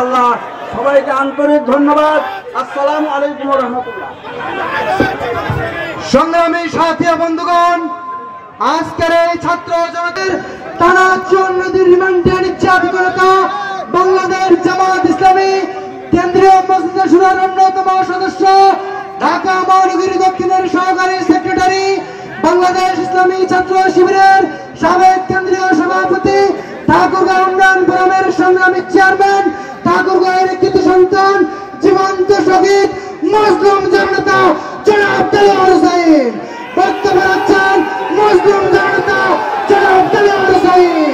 ইনশাআল্লাহ। সবাইকে আন্তরিক ধন্যবাদ। আসসালামু আলাইকুম ওয়া রাহমাতুল্লাহ। সংগ্রামী সাথী বন্ধুগণ, আজকের এই ছাত্র জনতার টানা 54 দিন রিমান্ডে নির্যাতিত বাংলাদেশ জামাত ইসলামী কেন্দ্রীয় মজলিস শুরার অন্যতম সদস্য, ঢাকা মহানগরী দক্ষিণের সহকারী সেক্রেটারি, বাংলাদেশ ইসলামী ছাত্র শিবিরের সাবেক কেন্দ্রীয় সভাপতি, ঠাকুরগাঁও উন্নয়ন ফোরামের সংগ্রামী চেয়ারম্যান, ঠাকুরগাঁওয়ের কৃতি সন্তান, জীবন্ত শহীদ মজলুম জনতা জনাব দেলোয়ার হোসেন। বক্তব্য রাখছেন মজলুম জনতা জনাব দেলোয়ার হোসেন।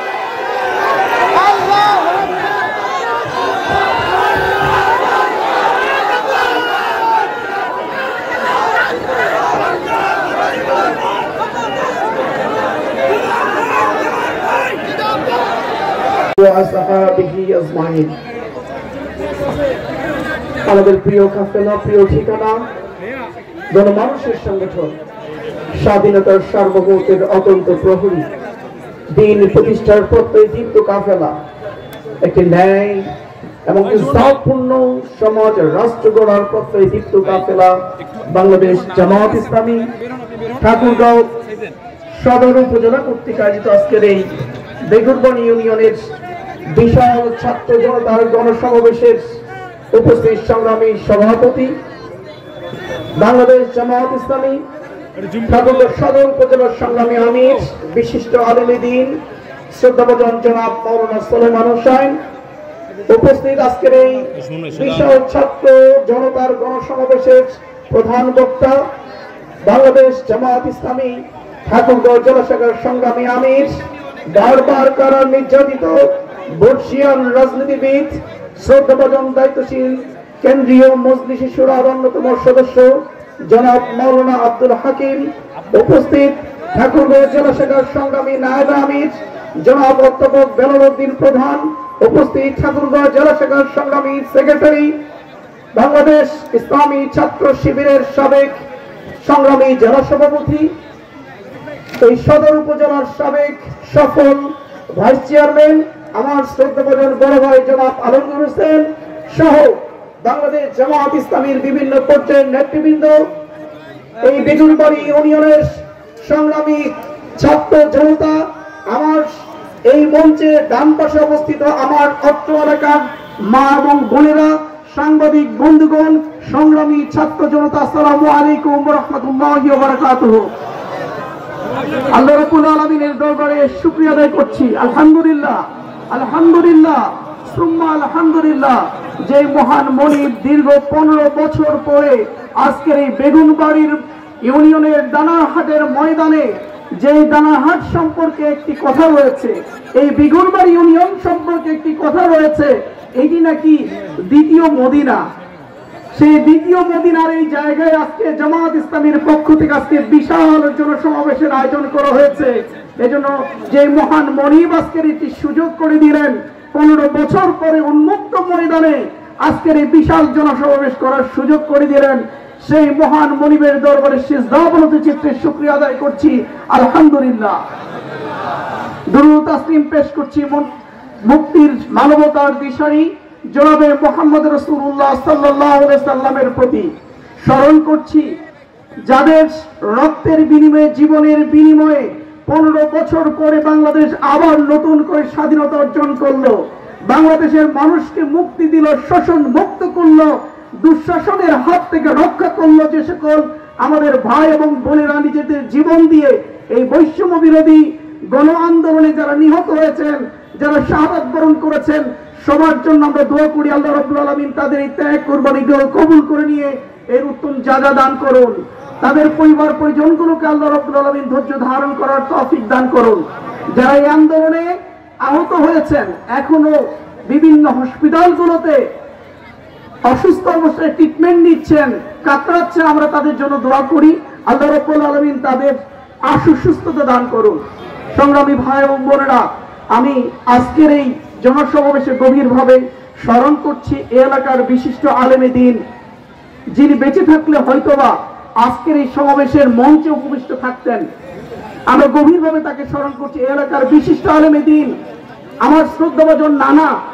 আমাদের প্রিয় কাফেলা, প্রিয় ঠিকানা, জনমানুষের সংগঠন, স্বাধীনতার সার্বভৌমের অতন্ত প্রহরী, দিন প্রতিষ্ঠার প্রত্যয় দীপ্ত কাফেলা, একটি ন্যায় এবং ইনসাফপূর্ণ সমাজ রাষ্ট্র গড়ার প্রত্যয় দীপ্ত কাফেলা বাংলাদেশ জামাত ইসলামী ঠাকুরগাঁও সদর উপজেলা কর্তৃক আয়োজিত আজকের এই বেগুরবানি ইউনিয়নের বিশাল ছাত্র জনতার গণসমাবেশের উপস্থিত সংগ্রামী সভাপতি, বাংলাদেশ জামাত ইসলামী ঠাকুরগাঁও সদর উপজেলার সংগ্রামী আমির, বিশিষ্ট আলেমে দ্বীন শ্রদ্ধাভাজন জনাব মাওলানা সুলাইমান হোসেন, উপস্থিত আজকের এই বিশাল ছাত্র জনতার গণসমাবেশের প্রধান বক্তা, বাংলাদেশ জামাত ইসলামী ঠাকুরগাঁও জেলা শাখার সংগ্রামী আমির, বারবার কারার নির্যাতিত বর্ষিয়ান রাজনীতিবিদ, শ্রদ্ধাভাজন দায়িত্বশীল কেন্দ্রীয় মজলিস শুরার অন্যতম সদস্য জনাব মাওলানা আব্দুল হাকিম, উপস্থিত ঠাকুরগাঁও জেলা শাখার সংগ্রামী নায়েব আমির জনাব অধ্যাপক বেলালউদ্দিন প্রধান, উপস্থিত ঠাকুরগাঁও জেলা শাখার সংগ্রামী সেক্রেটারি, বাংলাদেশ ইসলামী ছাত্র শিবিরের সাবেক সংগ্রামী জেলা সভাপতি, এই সদর উপজেলার সাবেক সফল ভাইস চেয়ারম্যান আমার শ্রদ্ধাভাজন বড় ভাই জনাব আলমগীর হোসেন সহ বাংলাদেশ জামাত ইসলামীর বিভিন্ন পর্যায়ের নেতৃবৃন্দ, এই বেগুরবাড়ি ইউনিয়নের সংগ্রামী ছাত্র জনতা, আমার এই মঞ্চে ডান পাশে অবস্থিত আমার অত্র এলাকার মা এবং বোনেরা, সাংবাদিক বন্ধুগণ, সংগ্রামী ছাত্র জনতা, আসসালামু আলাইকুম ওয়া রাহমাতুল্লাহি ওয়া বারাকাতুহু। আল্লাহ রাব্বুল আলামিনের দরবারে শুকরিয়া আদায় করছি। আলহামদুলিল্লাহ, আলহামদুলিল্লাহ, সুম্মা আলহামদুলিল্লাহ, যে মহান মনিব দীর্ঘ 15 বছর পরে আজকের এই বেগুনবাড়ির ইউনিয়নের দানারহাটের ময়দানে, যেই দানারহাট সম্পর্কে একটি কথা রয়েছে, এই বেগুনবাড়ি ইউনিয়ন সম্পর্কে একটি কথা রয়েছে, এটি নাকি দ্বিতীয় মদিনা। সেই দ্বিতীয় মদিনার এই জায়গায় আজকে জামাত ইসলামীর পক্ষ থেকে আজকে বিশাল জনসমাবেশের আয়োজন করা হয়েছে। এজন্য যে মহান মনিব আজকের একটি সুযোগ করে দিলেন, 15 বছর পরে উন্মুক্ত ময়দানে আজকের এই বিশাল জনসমাবেশ করার সুযোগ করে দিলেন, সেই মহান মনিবের দরবারে সিজদাবনত চিত্তে শুকরিয়া আদায় করছি। আলহামদুলিল্লাহ, দুরূদ তাসলিম পেশ করছি মুক্তির মানবতার দিশারি জনাবে মুহাম্মদ রাসূলুল্লাহ সাল্লাল্লাহু আলাইহি সাল্লামের প্রতি। স্মরণ করছি যাদের রক্তের বিনিময়ে, জীবনের বিনিময়ে 15 বছর পরে বাংলাদেশ আবার নতুন করে স্বাধীনতা অর্জন করলো, বাংলাদেশের মানুষকে মুক্তি দিল, শোষণ মুক্ত করলো, দুঃশাসনের হাত থেকে রক্ষা করলো। যে সকল আমাদের ভাই এবং বোনেরা নিজেদের জীবন দিয়ে এই বৈষম্য বিরোধী গণ আন্দোলনে যারা নিহত হয়েছেন, যারা শাহাদাত বরণ করেছেন, সবার জন্য আমরা দোয়া করি আল্লাহ রাব্বুল আলামিন তাদের এই ত্যাগ কুরবানিগুলো কবুল করে নিয়ে এর উত্তম জাযা দান করুন। তাদের পরিবার পরিজনগুলোকে আল্লাহ রাব্বুল আলামিন ধৈর্য ধারণ করার তৌফিক দান করুন। যারা এই আন্দোলনে আহত হয়েছেন, এখনো বিভিন্ন হসপিটালগুলোতে অসুস্থ অবস্থায় ট্রিটমেন্ট নিচ্ছেন, কাতরাচ্ছেন, আমরা তাদের জন্য দোয়া করি আল্লাহ রাব্বুল আলামিন তাদের আশু সুস্থতা দান করুন। সংগ্রামী ভাই এবং বোনেরা, আমি আজকের এই জনসমাবেশে গভীরভাবে স্মরণ করছি এই এলাকার বিশিষ্ট আলেমে দ্বীন, যিনি বেঁচে থাকলে হয়তোবা আজকের এই সমাবেশের মঞ্চে উপবিষ্ট থাকতেন। আমরা গভীরভাবে তাকে স্মরণ করছি। এই এলাকার বিশিষ্ট আলেমে দ্বীন, আমার শ্রদ্ধাভাজন নানা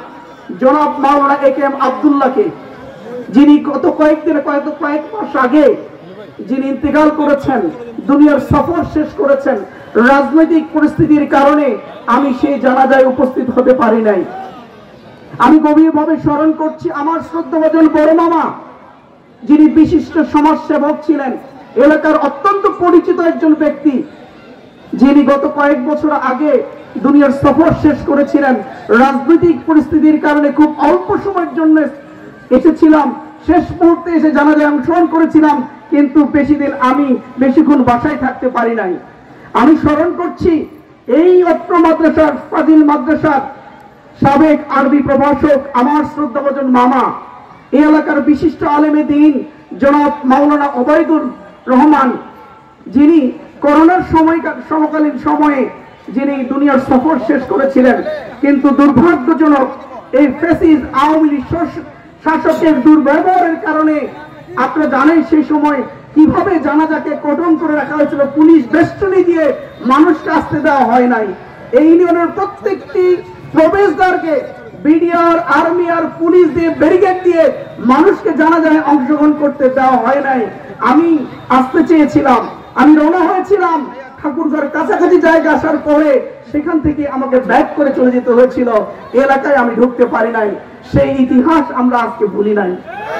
জনাব মাওলানা একেএম আব্দুল্লাহকে, যিনি গত কয়েক মাস আগে যিনি ইন্তেকাল করেছেন, দুনিয়ার সফর শেষ করেছেন। রাজনৈতিক পরিস্থিতির কারণে আমি সেই জানাজায় উপস্থিত হতে পারি নাই। আমি গভীরভাবে স্মরণ করছি আমার শ্রদ্ধাভাজন বড় মামা, যিনি বিশিষ্ট সমাজসেবক ছিলেন, এলাকার অত্যন্ত পরিচিত একজন ব্যক্তি, যিনি গত কয়েক বছর আগে দুনিয়ার সফর শেষ করেছিলেন। রাজনৈতিক পরিস্থিতির কারণে খুব অল্প সময়ের জন্য এসেছিলাম, শেষ মুহূর্তে এসে জানাজায় অংশগ্রহণ করেছিলাম, কিন্তু আমি বেশিক্ষণ বাসায় থাকতে পারি নাই। আমি স্মরণ করছি এই অত্র মাদ্রাসার, ফাজিল মাদ্রাসার সাবেক আরবি প্রভাষক আমার শ্রদ্ধাভাজন মামা, এই এলাকার বিশিষ্ট আলেমে দ্বীন জনাব মাওলানা ওবায়দুর রহমান, যিনি করোনার সমকালীন সময়ে যিনি দুনিয়ার সফর শেষ করেছিলেন। কিন্তু দুর্ভাগ্যজনক এই ফ্যাসিস্ট আওয়ামী লীগ শাসকের দুর্ব্যবহারের কারণে আপনারা জানেন সেই সময় কিভাবে জানাজাকে কর্ডন করে রাখা হয়েছিল, পুলিশ বেষ্টনী দিয়ে মানুষকে আসতে দেওয়া হয় নাই। এই ইউনিয়নের প্রত্যেকটি প্রবেশদ্বারকে বিডিআর, আর্মি আর পুলিশ দিয়ে ব্যারিকেড দিয়ে মানুষকে জানাজায় অংশগ্রহণ করতে দেওয়া হয় নাই। আমি আসতে চেয়েছিলাম, আমি রওনা হয়েছিলাম, ঠাকুরঘর কাছাকাছি জায়গা আসার পরে সেখান থেকে আমাকে ব্যাক করে চলে যেতে হয়েছিল। এলাকায় আমি ঢুকতে পারি নাই। সেই ইতিহাস আমরা আজকে ভুলি নাই।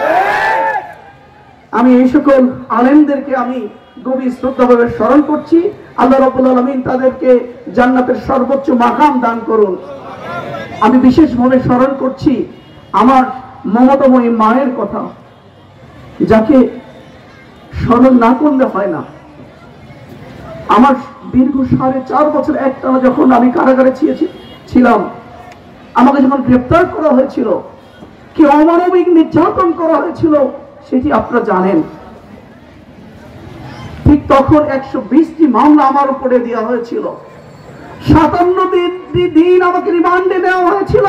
আমি এই সকল আলেমদেরকে আমি গভীর শ্রদ্ধাভাবে স্মরণ করছি। আল্লাহ রাব্বুল আলামিন তাদেরকে জান্নাতের সর্বোচ্চ মাকাম দান করুন। আমি বিশেষভাবে স্মরণ করছি আমার মমতাময়ী মায়ের কথা, যাকে স্মরণ না করলে হয় না। আমার দীর্ঘ 4.5 বছর একটানা যখন আমি কারাগারে ছিলাম, আমাকে যখন গ্রেপ্তার করা হয়েছিল, কি অমানবিক নির্যাতন করা হয়েছিল সেটি আপনারা জানেন। ঠিক তখন 120টি মামলা আমার উপরে দেওয়া হয়েছিল। 57 দিন আমাকে রিমান্ডে নেওয়া হয়েছিল।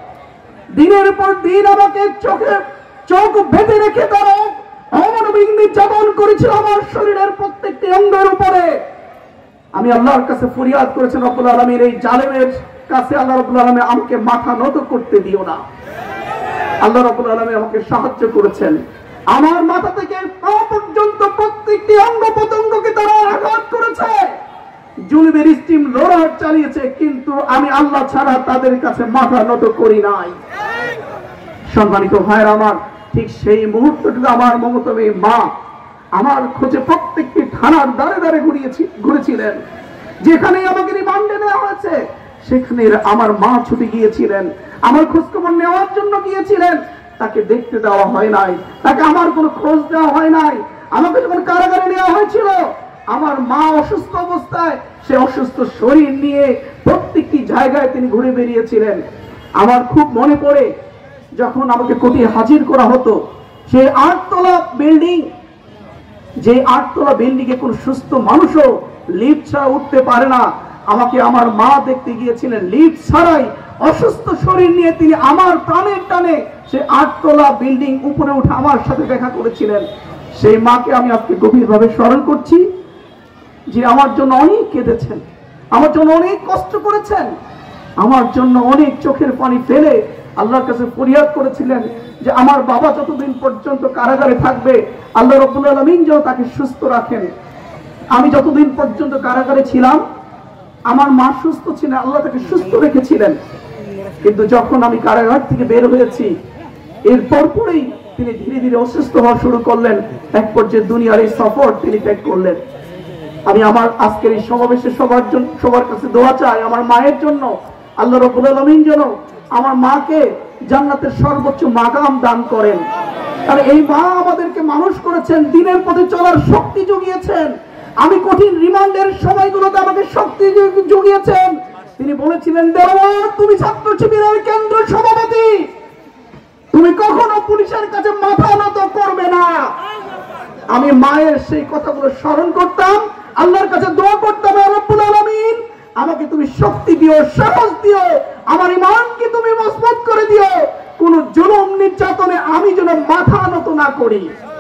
দিনের পর দিন আমাকে চোখ বেঁধে রেখে তারা অমানবিক নির্যাতন করেছিল আমার শরীরের প্রত্যেকটি অঙ্গের উপরে। আমি আল্লাহর কাছে ফরিয়াদ করেছেন, রব্বুল আলামিন এই জালেমের কাছে আল্লাহ রব্বুল আলামিন আমাকে মাথা নত করতে দিও না। আল্লাহ রব্বুল আলামিন আমাকে সাহায্য করেছেন। আমার মাথা থেকে পা পর্যন্ত প্রত্যেকটি অঙ্গ প্রত্যঙ্গকে তারা আঘাত করেছে, জুলুমের স্টিম রোলার চালিয়েছে, কিন্তু আমি আল্লাহ ছাড়া তাদের কাছে মাথা নত করি নাই। সম্মানিত ভাইরা আমার, ঠিক সেই মুহূর্তটুকু আমার মমতাময়ী মা আমার খোঁজে প্রত্যেকটি থানার দ্বারে দ্বারে ঘুরেছিলেন। যেখানে আমাকে রিমান্ডে নেওয়া হয়েছে সেখানে আমার মা ছুটে গিয়েছিলেন, আমার খোঁজখবর নেওয়ার জন্য গিয়েছিলেন। তাকে দেখতে দেওয়া হয় নাই, তাকে আমার কোনো খোঁজ দেওয়া হয় নাই। আমাকে যখন কারাগারে নেওয়া হয়েছিল, আমার মা অসুস্থ অবস্থায়, সে অসুস্থ শরীর নিয়ে প্রত্যেকটি জায়গায় তিনি ঘুরে বেরিয়েছিলেন। আমার খুব মনে পড়ে যখন আমাকে কোর্টে হাজির করা হতো, সেই 8তলা বিল্ডিং, যে 8তলা বিল্ডিং এ কোন সুস্থ মানুষও লিফট ছাড়া উঠতে পারে না। আমাকে আমার মা দেখতে গিয়েছিলেন লিফট ছাড়াই, অসুস্থ শরীর নিয়ে তিনি আমার প্রাণের টানে সেই 8তলা বিল্ডিং উপরে উঠে আমার সাথে দেখা করেছিলেন। সেই মাকে আমি আজকে গভীরভাবে স্মরণ করছি, যে আমার জন্য অনেক কেঁদেছেন, আমার জন্য অনেক কষ্ট করেছেন, আমার জন্য অনেক চোখের পানি ফেলে আল্লাহর কাছে ফরিয়াদ করেছিলেন যে আমার বাবা যতদিন পর্যন্ত কারাগারে থাকবে আল্লাহ রাব্বুল আলামিন যেন তাকে সুস্থ রাখেন। আমি যতদিন পর্যন্ত কারাগারে ছিলাম আমার মা সুস্থ ছিলেন, আল্লাহ তাকে সুস্থ রেখেছিলেন। কিন্তু যখন আমি কারাগার থেকে বের হয়েছি, এর পরপরই তিনি ধীরে ধীরে অসুস্থ হওয়া শুরু করলেন। এক পর্যায়ে দুনিয়ার এই সফর তিনি ত্যাগ করলেন। আমি আমার আজকের এই সমাবেশে সবার কাছে দোয়া চাই আমার মায়ের জন্য, আল্লাহ রাব্বুল আলামিন যেন আমার মাকে জান্নাতের সর্বোচ্চ মাকাম দান করেন। কারণ এই মা আমাদেরকে মানুষ করেছেন, দিনের পথে চলার শক্তি জুগিয়েছেন। আমি কঠিন রিমান্ডের সময়গুলোতে আমাকে শক্তি জুগিয়েছেন। তিনি বলেছিলেন, দেওয়ার তুমি ছাত্র শিবিরের কেন্দ্র সভাপতি, তুমি কখনো পুলিশের কাছে মাথা নত করবে না। আমি মায়ের সেই কথাগুলো স্মরণ করতাম, আল্লাহর কাছে দোয়া করতাম, রব্বুল আলামিন আমাকে তুমি শক্তি দিও, সাহস দিও, আমার ঈমানকে তুমি মজবুত করে দিও, কোন জুলুম নির্যাতনে আমি যেন মাথা নত না করি।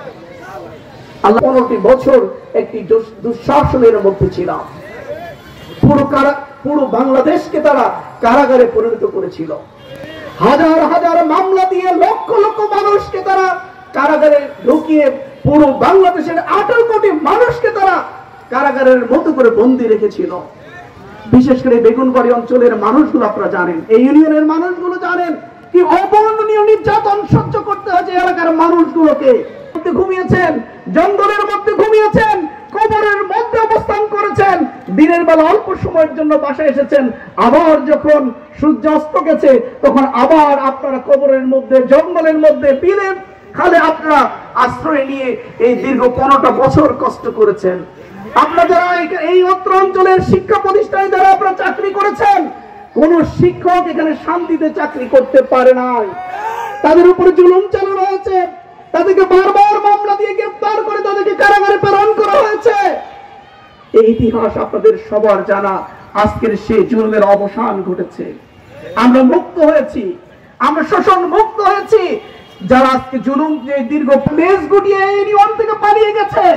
আল্লাহ 15টি বছর একটি দুঃশাসনের মধ্যে ছিলাম। পুরো বাংলাদেশকে তারা কারাগারে পরিণত করেছিল। হাজার হাজার মামলা দিয়ে লক্ষ লক্ষ মানুষকে তারা কারাগারে ঢুকিয়ে পুরো বাংলাদেশের 18 কোটি মানুষকে তারা কারাগারের মতো করে বন্দী রেখেছিল। বিশেষ করে বেগুনবাড়ি অঞ্চলের মানুষগুলো আপনারা জানেন, এই ইউনিয়নের মানুষগুলো জানেন কি অবর্ণনীয় নির্যাতন সহ্য করতে হয়েছে এলাকার মানুষগুলোকে। ঘুমিয়েছেন, জঙ্গলের মধ্যে ঘুমিয়েছেন, কবরের মধ্যে অবস্থান করেছেন, দিনের বেলা অল্প সময়ের জন্য বাসায় এসেছেন, আবার যখন সূর্য অস্ত গেছে তখন আবার আপনারা কবরের মধ্যে, জঙ্গলের মধ্যে, বিলে খালে আপনারা আশ্রয় নিয়ে এই দীর্ঘ 15টা বছর কষ্ট করেছেন। আপনারা যারা এই অত্র অঞ্চলের শিক্ষা প্রতিষ্ঠানে যারা আপনারা চাকরি করেছেন, কোন শিক্ষক এখানে শান্তিতে চাকরি করতে পারে নাই, তাদের উপরে জুলুম চালানো হয়েছে, তাদেরকে বারবার মামলা দিয়ে গ্রেফতার করে তাদেরকে কারাগারে প্রেরণ করা হয়েছে। এই ইতিহাস আপনাদের সবার জানা। আজকের সেই জুলুমের অবসান ঘটেছে, আমরা মুক্ত হয়েছি, আমরা শোষণ মুক্ত হয়েছি। যারা আজকে জুলুম যে দীর্ঘ পেজ গুটিয়ে এই নিয়ম থেকে পালিয়ে গেছে,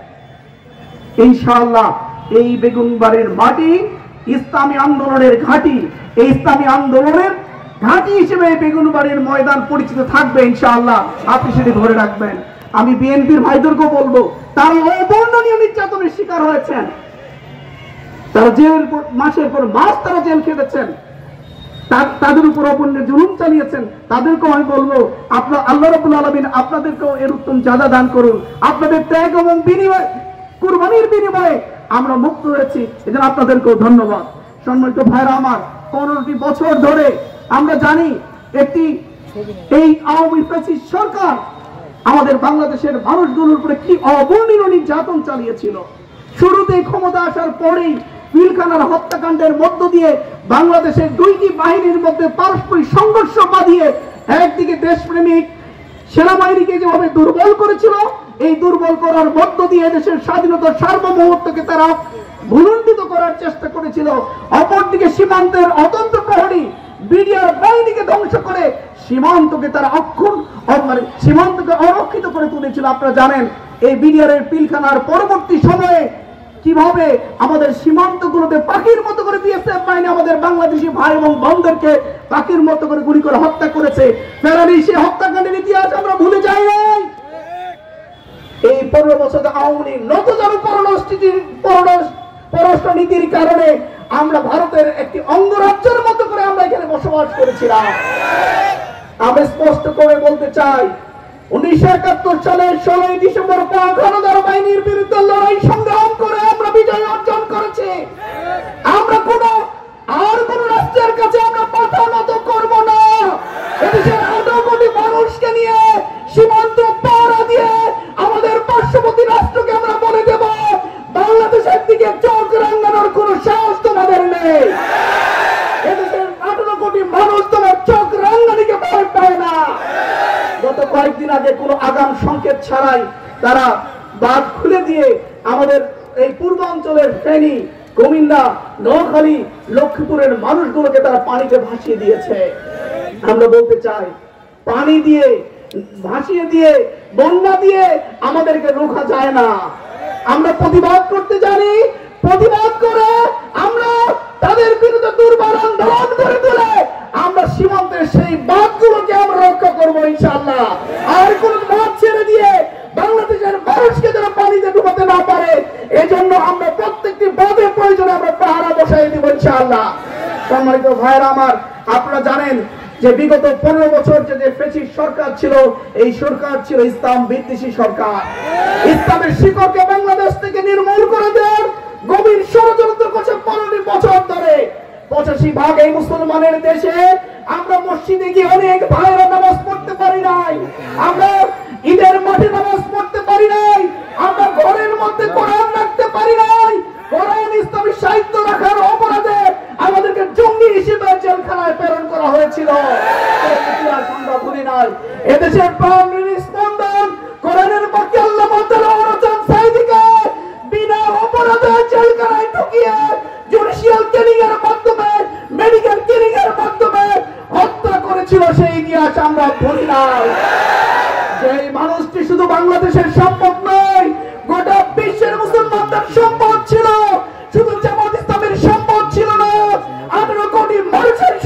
ইনশাআল্লাহ এই বেগুনবাড়ির মাটি ইসলামী আন্দোলনের ঘাঁটি, এই ইসলামী আন্দোলনের ঘাঁটি হিসেবে বেগুনবাড়ির ময়দান পরিচিত থাকবে ইনশাআল্লাহ। আপনি সেটি ধরে রাখবেন। আমি বিএনপির ভাইদেরকে বলবো, তারা অবর্ণনীয় নির্যাতনের শিকার হয়েছেন, তারা জেল মাসের পর মাস তারা জেল খেটেছেন, তাদের উপর অপূর্ণ জুলুম চালিয়েছেন। তাদেরকেও আমি বলবো, আপনার আল্লাহ রাব্বুল আলামিন আপনাদেরকেও এর উত্তম যাজা দান করুন। আপনাদের ত্যাগ এবং বিনিময়, কুরবানির বিনিময়ে আমরা মুক্ত হয়েছি, এজন্য আপনাদেরকেও ধন্যবাদ। সম্মানিত ভাইরা আমার, 15টি বছর ধরে আমরা জানি এই আওয়ামী ফ্যাসিস্ট সরকার আমাদের বাংলাদেশের মানুষগুলোর উপরে কি অবর্ণনীয় নির্যাতন চালিয়েছিল। শুরুতে ক্ষমতা আসার পরেই পিলখানার হত্যাকাণ্ডের মধ্য দিয়ে বাংলাদেশের দুইটি বাহিনীর মধ্যে পারস্পরিক সংঘর্ষ বাঁধিয়ে একদিকে দেশপ্রেমিক সেনাবাহিনীকে যেভাবে দুর্বল করেছিল, এই দুর্বল করার মধ্য দিয়ে দেশের স্বাধীনতার সার্বভৌমত্বকে তারা ভুলুণ্ঠিত করার চেষ্টা করেছিল। অপরদিকে সীমান্তের অতন্ত্র প্রহরী বিডিআর বাহিনীকে ধ্বংস করে সীমান্তকে তারা সীমান্তকে অরক্ষিত করে তুলেছিল। আপনারা জানেন এই বিডিআর এর পিলখানার পরবর্তী সময়ে কিভাবে আমাদের সীমান্তগুলোতে পাখির মতো করে বিএসএফ বাহিনী আমাদের বাংলাদেশি ভাই এবং বোনদেরকে পাখির মতো করে গুলি করে হত্যা করেছে। ফেরারি সেই হত্যাকাণ্ডের ইতিহাস আমরা ভুলে যাই নাই। এই 15 বছর আওয়ামী লীগ নতজানু পররাষ্ট্র নীতির কারণে আমরা ভারতের একটি অঙ্গরাজ্যের মতো করে আমরা এখানে বসবাস করেছিলাম। আমি স্পষ্ট করে বলতে চাই, 1971 সালের 16 ডিসেম্বর পাক হানাদার বাহিনীর বিরুদ্ধে লড়াই সংগ্রাম করে আমরা বিজয় অর্জন করেছি। আমরা কোন রাষ্ট্রের কাছে আমরা মাথা নত করব না। এদেশের 18 কোটি মানুষকে নিয়ে সীমান্ত পাড়া দিয়ে আমাদের পার্শ্ববর্তী রাষ্ট্রকে আমরা বলে দেব, বাংলাদেশের দিকে চোখ রাঙানোর কোন সাহস তোমাদের নেই। এদেশের 18 কোটি মানুষ তোমার চোখ রাঙানিকে ভয় পায় না। গত কয়েকদিন আগে কোনো আগাম সংকেত ছাড়াই তারা বাঁধ খুলে দিয়ে আমাদের এই পূর্বাঞ্চলের ফেনী, কুমিল্লা, নোয়াখালী, লক্ষ্মীপুরের মানুষগুলোকে তারা পানিতে ভাসিয়ে দিয়েছে। আমরা বলতে চাই, পানি দিয়ে ভাসিয়ে দিয়ে, বন্যা দিয়ে আমাদেরকে রোখা যায় না। আমরা প্রতিবাদ করতে জানি, প্রতিবাদ করে আমরা তাদের বিরুদ্ধে দুর্বার আন্দোলন করে তুলে আমরা সীমান্তের সেই বাঁধগুলোকে আমরা রক্ষা করবো ইনশাআল্লাহ। আর কোন বাঁধ ছেড়ে দিয়ে বাংলাদেশের মানুষকে যেন পানিতে ডুবাতে না পারে, এজন্য আমরা প্রত্যেকটি বাঁধের প্রয়োজনে আমরা পাহারা বসাই দিব ইনশাআল্লাহ। সম্মানিত ভাইরা আমার, আপনারা জানেন যে বিগত 15 বছর যে ফ্যাসিস্ট সরকার ছিল, এই সরকার ছিল ইসলাম বিদ্বেষী সরকার। ইসলামের শিকড়কে বাংলাদেশ থেকে নির্মূল করে দেওয়ার গভীর ষড়যন্ত্র করছে 15 বছর ধরে। 85% এই মুসলমানের দেশে আমরা মসজিদে গিয়ে অনেক ভাইরা নামাজ পড়তে পারি নাই, আমরা ঈদের মাঠে নামাজ পড়তে পারি নাই, আমরা ঘরের মধ্যে কোরআন রাখতে পারি নাই। কোরআন ইসলামী সাহিত্য রাখার অপরাধে আমাদেরকে জঙ্গি হিসেবে জেলখানায় প্রেরণ করা হয়েছিল। আমরা ভুলি নাই। এদেশের প্রাণের স্পন্দন কোরআনের পক্ষে আল্লামা দেলোয়ার হোসেন সাঈদীকে বিনা অপরাধে জেলখানায় ঢুকিয়ে জুডিশিয়াল কিলিং এর মাধ্যমে, মেডিকেল কিলিং এর মাধ্যমে হত্যা করেছিল। সেই ইতিহাস আমরা ভুলি নাই। সেই মানুষটি শুধু বাংলাদেশের সম্পদ নয়, গোটা বিশ্বের মুসলমানদের সম্পদ ছিল। শুধু জামাত ইসলামের সম্পদ ছিল না, 18 কোটি মানুষের সম্পদ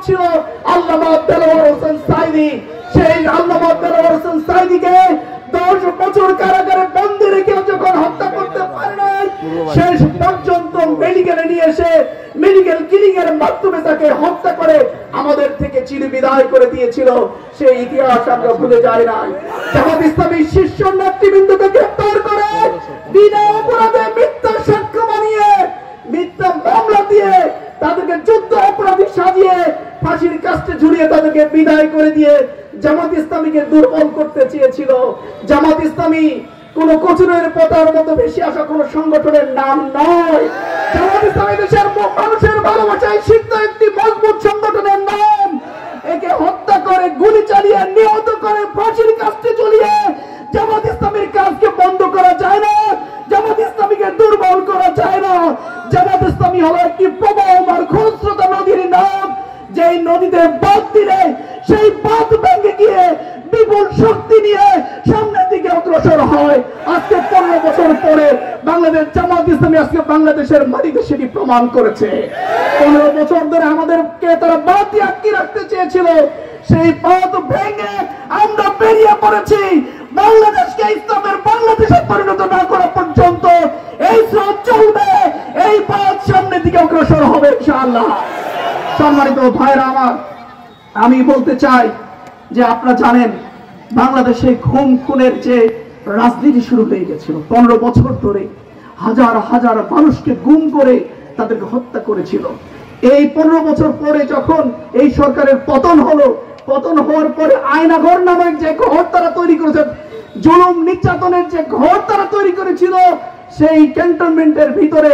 ছিল আল্লামা দেলোয়ার হোসেন সাঈদী। সেই আল্লামা দেলোয়ার হোসেন সাঈদীকে 10 বছর কারাগারে বন্দী রেখে যখন হত্যা করতে পারেন, শেষ পর্যন্ত মেডিকেলে নিয়ে এসে মেডিকেল কিলিং এর মাধ্যমে তাকে হত্যা করে আমাদের থেকে চিরবিদায় করে দিয়েছিল। সেই ইতিহাস আমরা ভুলে যাই নাই। জামাত ইসলামী শীর্ষ নেতৃবৃন্দকে গ্রেফতার করে বিনা অপরাধে মিথ্যা সাক্ষ্য বানিয়ে মিথ্যা মামলা দিয়ে তাদেরকে যুদ্ধ অপরাধী সাজিয়ে ফাঁসির কাস্টে ঝুলিয়ে তাদেরকে বিদায় করে দিয়ে জামাত ইসলামীকে দুর্বল করতে চেয়েছিল। জামাত ইসলামী কোন কচুরের পতার মতো বেশি আসা কোন সংগঠনের নাম নয়। জামাত ইসলামী দেশের মানুষের ভালোবাসায় সিদ্ধ একটি মজবুত সংগঠনের নাম। একে হত্যা করে গুলি চালিয়ে নিহত করে ফাঁসির কাস্টে ঝুলিয়ে জামাত ইসলামীর কাজকে বন্ধ করা যায় না। জামাত ইসলামীকে দুর্বল করা যায় না। জামাত ইসলামী হলো একটি প্রবাহমান খরস্রোতা নদীর নাম, যেই নদীতে বাঁধ দিলে সেই বাঁধ ভেঙে গিয়ে বিপুল শক্তি নিয়ে সামনের দিকে অগ্রসর হয়। আজকে 15 বছর পরে বাংলাদেশ জামাত ইসলামী আজকে বাংলাদেশের মাটিতে সেটি প্রমাণ করেছে। 15 বছর ধরে আমাদেরকে তারা বাঁধ দিয়ে আটকে রাখতে চেয়েছিল, সেই বাঁধ ভেঙে আমরা বেরিয়ে পড়েছি। বাংলাদেশকে ইসলামের বাংলাদেশে পরিণত না করা পর্যন্ত এই স্রোত চলবে, এই বাঁধ সামনের দিকে অগ্রসর হবে ইনশাআল্লাহ। সম্মানিত ভাইরা আমার, আমি বলতে চাই যে আপনারা জানেন বাংলাদেশে খুন খুনের যে রাজনীতি শুরু হয়ে গেছিল 15 বছর ধরে, হাজার হাজার মানুষকে গুম করে তাদেরকে হত্যা করেছিল। এই 15 বছর পরে যখন এই সরকারের পতন হলো, পতন হওয়ার পরে আয়নাঘর নামক যে ঘর তারা তৈরি করেছে, জুলুম নির্যাতনের যে ঘর তারা তৈরি করেছিল, সেই ক্যান্টনমেন্টের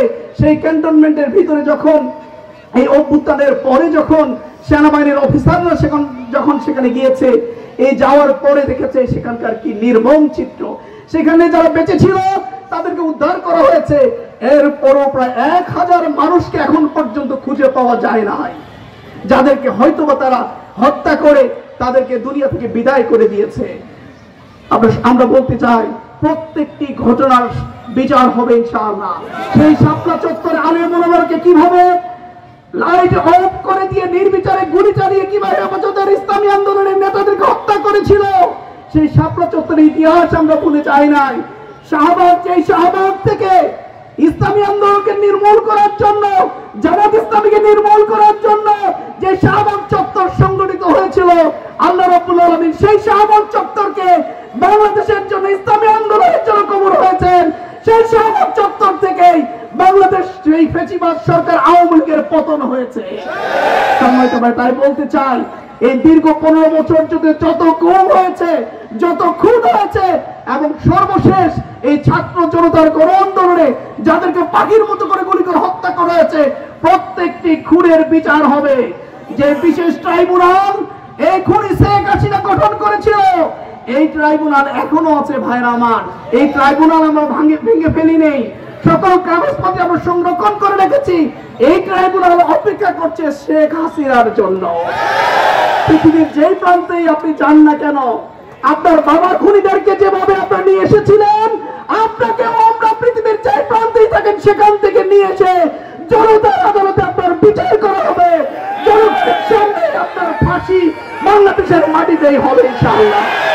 ভিতরে যখন এই অভ্যুত্থানের পরে যখন সেনাবাহিনীর অফিসাররা যখন সেখানে গিয়েছে, এই যাওয়ার পরে দেখেছে সেখানকার কি নির্মম চিত্র। সেখানে যারা বেঁচে ছিল তাদেরকে উদ্ধার করা হয়েছে, এরপরও প্রায় 1000 মানুষকে এখন পর্যন্ত খুঁজে পাওয়া যায় না, যাদেরকে হয়তোবা তারা হত্যা করে তাদেরকে দুনিয়া থেকে বিদায় করে দিয়েছে। আমরা বলতে চাই প্রত্যেকটি ঘটনার বিচার হবে ইনশাআল্লাহ। সেই শাপলা চত্বরে আলিয়া মোনাওয়ারকে কিভাবে লাইট অফ করে দিয়ে নির্বিচারে গুলি চালিয়ে কিভাবে হেফাজতের ইসলামী আন্দোলনের নেতাদেরকে হত্যা করেছিল, সেই শাপলা চত্বরের ইতিহাস আমরা ভুলে যাই নাই। শাহবাগ থেকে ইসলামী আন্দোলনকে নির্মূল করার জন্য, জামাত ইসলামীকে নির্মূল করার জন্য যে শাহবাগ চত্বর সংগঠিত হয়েছিল, আল্লাহ রাব্বুল আলামিন সেই শাহবাগ চত্বরকে বাংলাদেশের জন্য ইসলামী আন্দোলনের জন্য কবুল হয়েছেন। সেই শাহবাগ চত্বর থেকেই বাংলাদেশ এই ফ্যাসিবাদ সরকার আওয়ামী লীগের পতন হয়েছে। তাই বলতে চাই, এই দীর্ঘ 15 বছর যত গুম হয়েছে, যত খুন হয়েছে, এবং সর্বশেষ এই ছাত্র জনতার গণ আন্দোলনে যাদেরকে পাখির মতো করে গুলি করে হত্যা করা হয়েছে, প্রত্যেকটি খুনের বিচার হবে। যে বিশেষ ট্রাইব্যুনাল এই খুনি শেখ হাসিনা গঠন করেছিল, এই ট্রাইব্যুনাল এখনো আছে ভাইরা আমার। এই ট্রাইব্যুনাল আমরা ভেঙে ফেলি নেই, সকল কাগজপত্র আমরা সংরক্ষণ করে রেখেছি। এই ট্রাইব্যুনাল অপেক্ষা করছে শেখ হাসিনার জন্য। পৃথিবীর যেই প্রান্তেই আপনি যান না কেন, আপনার বাবার খুনিদেরকে যেভাবে আপনারা নিয়ে এসেছিলেন, আপনাকে আমরা পৃথিবীর যে প্রান্তেই থাকেন সেখান থেকে নিয়ে এসে জনতার আদালতে আপনার বিচার করা হবে। জনতার সামনে আপনার ফাঁসি বাংলাদেশের মাটিতেই হবে ইনশাআল্লাহ।